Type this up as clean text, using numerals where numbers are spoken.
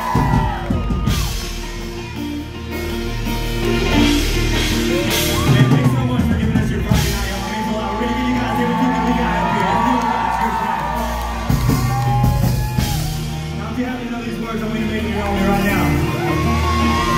Thanks so much for giving us your Friday night, y'all. It means a lot. We're gonna give you guys everything that we got up here. Now, if you happen to know these words, I'm gonna make it your own right now.